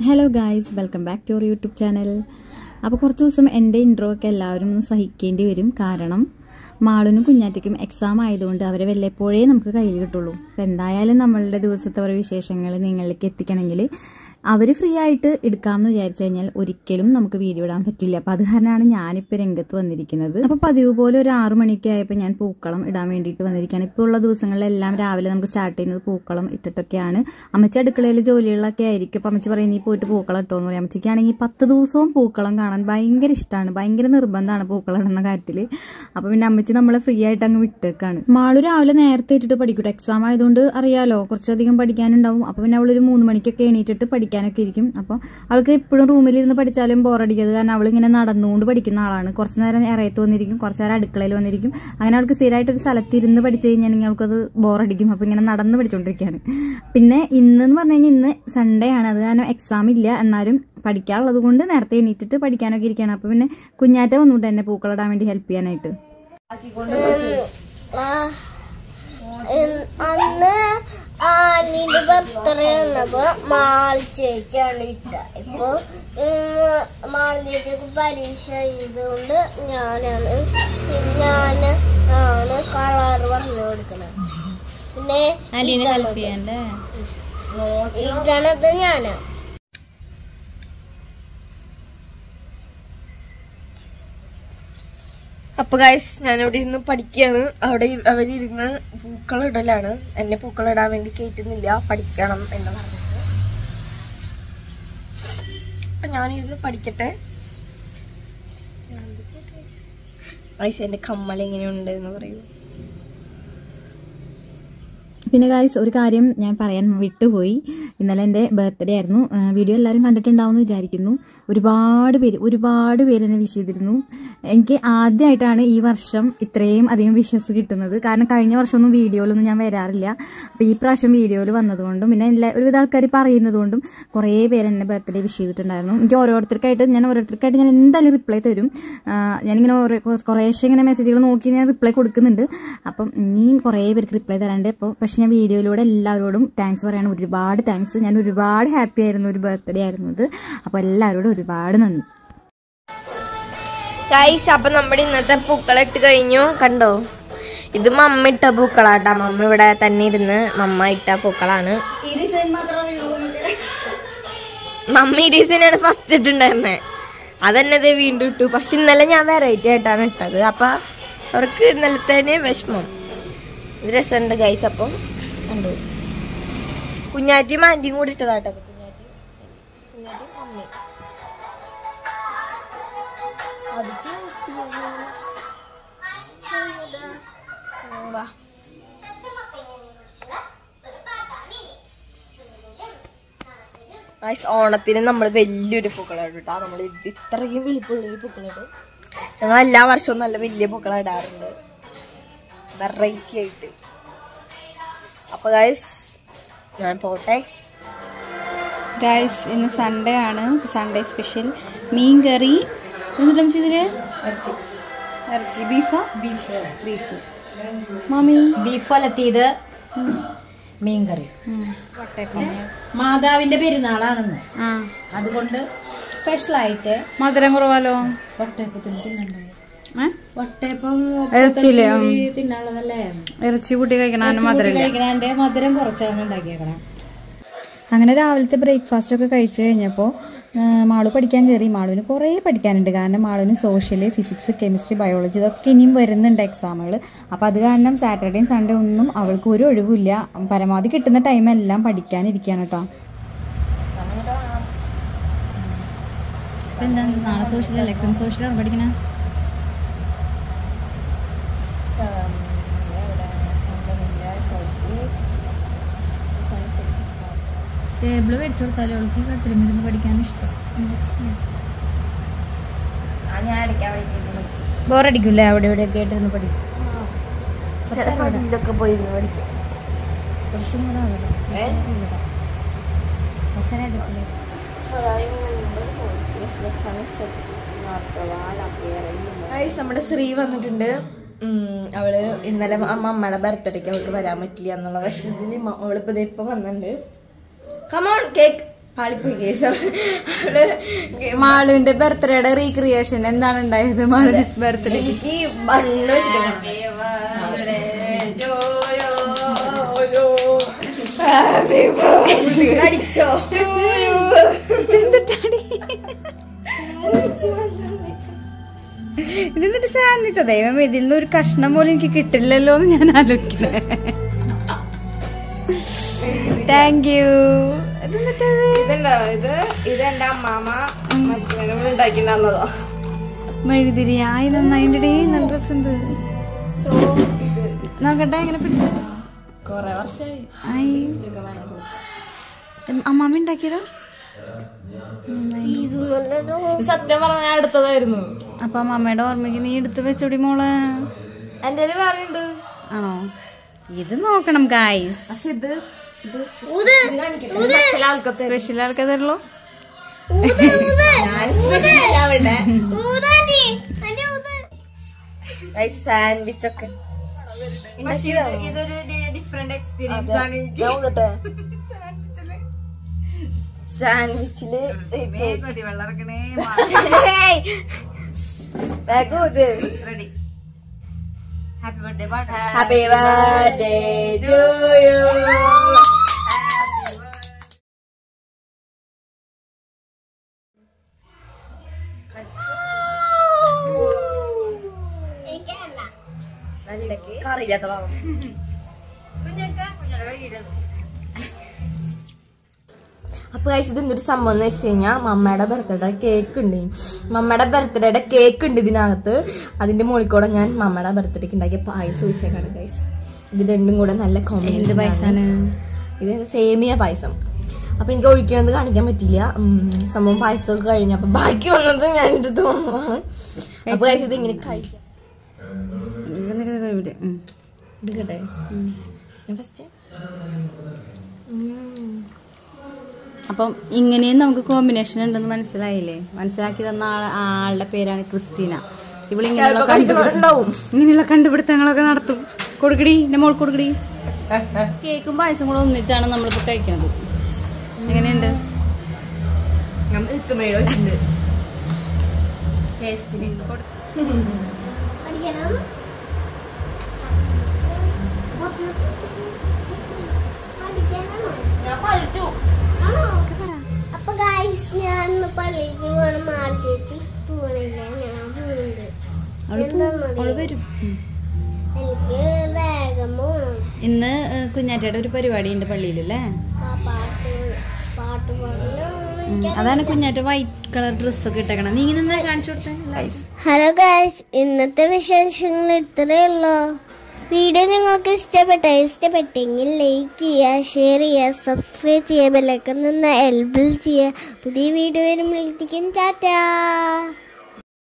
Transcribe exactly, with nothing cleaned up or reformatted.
Hello guys, welcome back to our YouTube channel. അപ്പോൾ കുറച്ച് ദിവസം എൻ്റെ ഇൻട്രോ ഒക്കെ എല്ലാവരും സഹിക്കേണ്ടി വരും. കാരണം മാളിനും കുഞ്ഞാറ്റയ്ക്കും എക്സാം ആയതുകൊണ്ട് അവരെ വല്ലപ്പോഴേ നമുക്ക് കയ്യിൽ കിട്ടുള്ളൂ. അപ്പോൾ എന്തായാലും നമ്മളുടെ ദിവസത്തെ ഓരോ വിശേഷങ്ങൾ നിങ്ങളിലേക്ക് എത്തിക്കണമെങ്കിൽ അവർ ഫ്രീ ആയിട്ട് എടുക്കാമെന്ന് വിചാരിച്ചു കഴിഞ്ഞാൽ ഒരിക്കലും നമുക്ക് വീഡിയോ ഇടാൻ പറ്റില്ല. അപ്പോൾ അത് കാരണമാണ് ഞാനിപ്പോൾ രംഗത്ത് വന്നിരിക്കുന്നത്. അപ്പോൾ പതിവ് പോലെ ഒരു ആറു മണിക്ക് ആയപ്പോൾ ഞാൻ പൂക്കളം ഇടാൻ വേണ്ടിയിട്ട് വന്നിരിക്കുകയാണ്. ഇപ്പോൾ ഉള്ള ദിവസങ്ങളിലെല്ലാം രാവിലെ നമുക്ക് സ്റ്റാർട്ട് ചെയ്യുന്നത് പൂക്കളം ഇട്ടിട്ടൊക്കെയാണ്. അമ്മച്ചി അടുക്കളയിൽ ജോലികളൊക്കെ ആയിരിക്കും. അപ്പോൾ അമ്മച്ചി പറയും നീ പോയിട്ട് പൂക്കളം ഇട്ടോ എന്ന് പറയും. അമ്മച്ചിക്കാണെങ്കിൽ പത്ത് ദിവസവും പൂക്കളം കാണാൻ ഭയങ്കര ഇഷ്ടമാണ്, ഭയങ്കര നിർബന്ധമാണ് പൂക്കളം ഇടുന്ന കാര്യത്തിൽ. അപ്പോൾ പിന്നെ അമ്മച്ചി നമ്മളെ ഫ്രീ ആയിട്ട് അങ്ങ് വിട്ടേക്കാണ്. മാളു രാവിലെ നേരത്തെ ഇട്ടിട്ട് പഠിക്കൂട്ടോ. എക്സാം ആയതുകൊണ്ട് അറിയാലോ കുറച്ചധികം പഠിക്കാനുണ്ടാവും. അപ്പോൾ പിന്നെ അവളൊരു മൂന്ന് മണിക്കൊക്കെ എണീറ്റിട്ട് പഠിക്കാനൊക്കെ ഇരിക്കും. അപ്പോൾ അവൾക്ക് എപ്പോഴും റൂമിലിരുന്ന് പഠിച്ചാലും ബോറടിക്കരുത്. കാരണം അവളിങ്ങനെ നടന്നുകൊണ്ട് പഠിക്കുന്ന ആളാണ്. കുറച്ച് നേരം ഇറയത്ത് വന്നിരിക്കും, കുറച്ച് നേരം അടുക്കളയിൽ വന്നിരിക്കും. അങ്ങനെ അവൾക്ക് സ്ഥിരമായിട്ടൊരു സ്ഥലത്തിരുന്ന് പഠിച്ചു കഴിഞ്ഞാൽ അവൾക്കത് ബോറടിക്കും. അപ്പോൾ ഇങ്ങനെ നടന്ന് പഠിച്ചുകൊണ്ടിരിക്കുകയാണ്. പിന്നെ ഇന്നെന്ന് പറഞ്ഞു കഴിഞ്ഞാൽ ഇന്ന് സൺഡേ ആണ്. അത് കാരണം എക്സാം ഇല്ല, എന്നാലും പഠിക്കാനുള്ളത് കൊണ്ട് നേരത്തെ എണീറ്റിട്ട് പഠിക്കാനൊക്കെ ഇരിക്കുകയാണ്. അപ്പോൾ പിന്നെ കുഞ്ഞാറ്റ വന്നുകൊണ്ട് എന്നെ പൂക്കളിടാൻ വേണ്ടി ഹെൽപ്പ് ചെയ്യാനായിട്ട്. അന്ന് ആനിന്റെ ബർത്ത്ഡേ വന്നപ്പോ മാൾ ചേച്ചിയാണ് ഇട്ട. ഇപ്പൊ മാളിന്റെയൊക്കെ പരീക്ഷ ചെയ്തുകൊണ്ട് ഞാനാണ് ഞാന് ആണ് കളർ പറഞ്ഞു കൊടുക്കണത്. പിന്നെ ഇടണത് ഞാനാ. അപ്പൊ ഗൈസ് ഞാനിവിടെ ഇരുന്ന് പഠിക്കുകയാണ്. അവിടെ അവരിരുന്ന് പൂക്കളം ഇടലാണ്. എന്നെ പൂക്കളം ഇടാൻ വേണ്ടി കയറ്റുന്നില്ല, പഠിക്കണം എന്ന് പറഞ്ഞത്. അപ്പൊ ഞാനിരുന്ന് പഠിക്കട്ടെ. ഗൈസ് എന്റെ കമ്മൽ എങ്ങനെയുണ്ട് എന്ന് പറയൂ. പിന്നെ ഗായ്സ് ഒരു കാര്യം ഞാൻ പറയാൻ വിട്ടുപോയി. ഇന്നലെ എൻ്റെ ബർത്ത്ഡേ ആയിരുന്നു. വീഡിയോ എല്ലാവരും കണ്ടിട്ടുണ്ടാവും എന്ന് വിചാരിക്കുന്നു. ഒരുപാട് പേര് ഒരുപാട് പേര് എന്നെ വിഷ് ചെയ്തിരുന്നു. എനിക്ക് ആദ്യമായിട്ടാണ് ഈ വർഷം ഇത്രയും അധികം വിഷസ് കിട്ടുന്നത്. കാരണം കഴിഞ്ഞ വർഷമൊന്നും വീഡിയോയിലൊന്നും ഞാൻ വരാറില്ല. അപ്പോൾ ഈ പ്രാവശ്യം വീഡിയോയിൽ വന്നതുകൊണ്ടും പിന്നെ എല്ലാ ഒരുവിധ ആൾക്കാർ പറയുന്നതുകൊണ്ടും കുറേ പേര് എന്നെ ബർത്ത്ഡേ വിഷ് ചെയ്തിട്ടുണ്ടായിരുന്നു. എനിക്ക് ഓരോരുത്തർക്കായിട്ട് ഞാൻ ഓരോരുത്തർക്കായിട്ട് ഞാൻ എന്തായാലും റിപ്ലൈ തരും. ഞാനിങ്ങനെ ഓരോ കുറേശ്ശെ ഇങ്ങനെ മെസ്സേജുകൾ നോക്കി ഞാൻ റിപ്ലൈ കൊടുക്കുന്നുണ്ട്. അപ്പം ഇനിയും കുറേ പേർക്ക് റിപ്ലൈ തരാണ്ട്. അപ്പോൾ പക്ഷേ ഞാൻ വീഡിയോയിലൂടെ എല്ലാവരോടും താങ്ക്സ് പറയാണ്. ഒരുപാട് താങ്ക്സ്. ഞാൻ ഒരുപാട് ഹാപ്പി ആയിരുന്നു. ഒരു ബർത്ത്ഡേ ആയിരുന്നു ഇത്. അപ്പോൾ എല്ലാവരോടും ഒരുപാട് നന്ദി ഗൈസ്. അപ്പൊ നമ്മുടെ ഇന്നത്തെ പൂക്കളം ഇട്ട് കഴിഞ്ഞു. കണ്ടോ, ഇത് മമ്മ ഇട്ട പൂക്കളാട്ടാ. മമ്മ ഇവിടെ തന്നെ ഇരുന്ന് മമ്മ ഇട്ട പൂക്കളാണ്. മമ്മ ഈ ഡിസൈനാണ് ഫസ്റ്റ് ഇട്ടുണ്ടായിരുന്നേ. അതെന്നത് വീണ്ടും ഇട്ടു. പക്ഷെ ഇന്നലെ ഞാൻ വെറൈറ്റി ആയിട്ടാണ് ഇട്ടത്. അപ്പൊ അവർക്ക് ഇന്നലത്തെ വിഷമം. ഇത് രസമുണ്ട് ഗൈസ്. അപ്പം കണ്ടു കുഞ്ഞാറ്റിയും ആന്റിയും കൂടി ഇട്ടതാട്ടോ. കുഞ്ഞാറ്റി കുഞ്ഞാറ്റി മമ്മി അത് ഓണത്തിന് നമ്മൾ വലിയൊരു പൂക്കളം ഇട്ടാ. നമ്മൾ ഇത് ഇത്രയും വലിപ്പമുള്ളൊരു പൂക്കളിടും. ഞങ്ങൾ എല്ലാ വർഷവും നല്ല വലിയ പൂക്കളം ഇടാറുണ്ട്, വെറൈറ്റി ആയിട്ട്. അപ്പൊ ഗൈസ് ഞാൻ പോട്ടെ. ഗായ്സ് ഇന്ന് സൺഡേ ആണ്. സൺഡേ സ്പെഷ്യൽ മീൻ കറി. എന്നിട്ടും ഇതില് ഇറച്ചി ബീഫോ ബീഫ് ബീഫ് മാമി ബീഫ് ഒലത്തിയത്, മീൻകറി. മാതാവിന്റെ പെരുന്നാളാണെന്ന്, അതുകൊണ്ട് സ്പെഷ്യലായിട്ട് മധുരം കുറവാലോ. വട്ടയപ്പത്തിന് തിന്നണ്ടേ? വട്ടയപ്പം തിന്നാനുള്ളതല്ലേ? ഇറച്ചി കൂട്ടി കഴിക്കണം. കഴിക്കണേ മധുരം കുറച്ചാണ് ഉണ്ടാക്കിയേക്കണം. അങ്ങനെ രാവിലത്തെ ബ്രേക്ക്ഫാസ്റ്റ് ഒക്കെ കഴിച്ച് കഴിഞ്ഞപ്പോൾ മാളു പഠിക്കാൻ കയറി. മാളുവിന് കുറേ പഠിക്കാനുണ്ട്. കാരണം മാളുവിന് സോഷ്യൽ, ഫിസിക്സ്, കെമിസ്ട്രി, ബയോളജി ഇതൊക്കെ ഇനിയും വരുന്നുണ്ട് എക്സാമുകൾ. അപ്പോൾ അത് കാരണം സാറ്റർഡേയും സൺഡേ ഒന്നും അവൾക്ക് ഒരു ഒഴിവില്ല. പരമാവധി കിട്ടുന്ന ടൈമെല്ലാം പഠിക്കാനിരിക്കുകയാണ് കേട്ടോ. എന്താ നാളെ സോഷ്യൽ എക്സാം സോഷ്യലാണ് പഠിക്കണേ? ടേബിള് മേടിച്ചു കൊടുത്താലേ അവൾക്ക് കട്ടിലിരുന്ന് പഠിക്കാൻ ഇഷ്ടം. ബോറടിക്കൂല്ലേ അവിടെ ഇവിടെ ഒക്കെ ആയിട്ടിരുന്ന് പഠിക്കും? നമ്മുടെ ശ്രീ വന്നിട്ടുണ്ട്. അവള് ഇന്നലെ അമ്മയുടെ ബർത്ത്ഡേക്ക് അവൾക്ക് വരാൻ പറ്റില്ല എന്നുള്ള വിഷമത്തിൽ അവളിപ്പോ ഇപ്പൊ വന്നിട്ടുണ്ട്. Come on, cake. മാളുവിന്റെ ബർത്ത്ഡേയുടെ റീക്രിയേഷൻ എന്താണ് ഉണ്ടായത്? മാളുവിന്റെ ബർത്ത്ഡേ എനിക്ക് ബണ്ണ് കടിച്ചോ ഇതെന്നിട്ട് സാൻഡ്വിച്ചോ? ദൈവം ഇതിൽ നിന്ന് ഒരു കഷ്ണം പോലും എനിക്ക് കിട്ടില്ലല്ലോ എന്ന് ഞാൻ ആലോചിക്കണേ. Thank you. ഇതുണ്ടോ ഇത് ഇത് എന്റെ അമ്മാമ ഉണ്ടാക്കിണ്ടാന്നതോ മെഴുതിരി. ആയി നന്നായിണ്ടേ, നല്ല ഡ്രസ് ഉണ്ട്. സോ ഇത് നോക്കട്ടെ എങ്ങനെ പിടിച്ച. കൊറേ വർഷമായി. അമ്മാമ ഉണ്ടാക്കിയതാ? സത്യം പറഞ്ഞ ഞാൻ എടുത്തതായിരുന്നു. അപ്പൊ അമ്മമ്മയുടെ ഓർമ്മയ്ക്ക് നീ എടുത്ത് വെച്ചോടി മോളെ. എന്റെ പറയുന്നുണ്ട്. ആണോ? ഇത് നോക്കണം ഗായ്സ്. പക്ഷെ ഇത് സ്പെഷ്യൽ ആൾക്കാരുള്ളൂ. സാൻഡ്വിച്ച് ഒക്കെ ഇതൊരു ഡിഫറെന്റ് എക്സ്പീരിയൻസ് ആണ്. സാൻഡ്വിച്ചില് വെള്ളം ഇറക്കണേ. Ready. Happy birthday. Happy birthday to you. കറിയില്ലാത്ത ഭാവം. അപ്പൊ കഴിച്ചത് എന്തൊരു സംഭവം എന്ന് വെച്ച് കഴിഞ്ഞാൽ മമ്മയുടെ ബർത്ത്ഡേ കേക്ക് ഉണ്ട്. മമ്മയുടെ ബർത്ത്ഡേയുടെ കേക്ക് ഉണ്ട് ഇതിനകത്ത്. അതിന്റെ മുകളിൽ കൂടെ ഞാൻ മമ്മയുടെ ബർത്ത്ഡേക്ക് ഉണ്ടാക്കിയ പായസം ഒഴിച്ചേക്കാണ് ഗൈസ്. ഇത് രണ്ടും കൂടെ നല്ല കോമ്പിനേഷൻ പായസമാണ്. ഇത് സേമിയ പായസം. അപ്പൊ എനിക്ക് ഒഴിക്കണത് കാണിക്കാൻ പറ്റില്ല. സംഭവം പായസമൊക്കെ കഴിഞ്ഞപ്പോ ബാക്കി വന്നത് ഞാൻ എടുത്ത് വന്നതാണ്. അപ്പൊ കഴിച്ചത് ഇങ്ങനെ കഴിക്കാം. എടുക്കട്ടെ ഫസ്റ്റ്. അപ്പം ഇങ്ങനെയും നമുക്ക് കോമ്പിനേഷൻ ഉണ്ടെന്ന് മനസ്സിലായില്ലേ? മനസ്സിലാക്കി തന്ന ആള് ആളുടെ പേരാണ് ക്രിസ്റ്റീന. ഇവളിങ്ങനെയുള്ള കണ്ടുപിടുത്തം ഇങ്ങനെയുള്ള കണ്ടുപിടുത്തങ്ങളൊക്കെ നടത്തും. കൊടുക്കടി എന്റെ മോൾ കൊടുക്കടി. കേക്കും പായസം കൂടെ ഒന്നിച്ചാണ് നമ്മളിപ്പോ കഴിക്കുന്നത്. എങ്ങനെയുണ്ട്? അപ്പൊ ഗൈസ് ഞാൻ പള്ളിക്ക് പോകണം. മാൾ ചേച്ചി പോണില്ല, ഞാൻ പോകുന്നുണ്ട്. എന്താന്നറിയോ, എനിക്ക് വേഗം പോകണം. ഇന്ന് കുഞ്ഞാറ്റയുടെ ഒരു പരിപാടി ഉണ്ട് പള്ളിയിലല്ലേ? ആ പാട്ട് പാട്ട് പാടണം. അതാണ് കുഞ്ഞാറ്റ വൈറ്റ് കളർ ഡ്രസ്സൊക്കെ ഇട്ടേക്കണം. നീ ഇങ്ങനെ കാണിച്ചു കൊടുത്തേ. ഹലോ ഗൈസ്, ഇന്നത്തെ വിശേഷങ്ങൾ ഇത്രയേ ഉള്ളൂ. വീഡിയോ നിങ്ങൾക്ക് ഇഷ്ടപ്പെട്ട ഇഷ്ടപ്പെട്ടെങ്കിൽ ലൈക്ക് ചെയ്യുക, ഷെയർ ചെയ്യുക, സബ്സ്ക്രൈബ് ചെയ്യുക, ബെല്ലൈക്കൺ നിന്ന് എൽബിൾ ചെയ്യുക. പുതിയ വീഡിയോ വരുമ്പോഴത്തേക്കും ടാറ്റാ.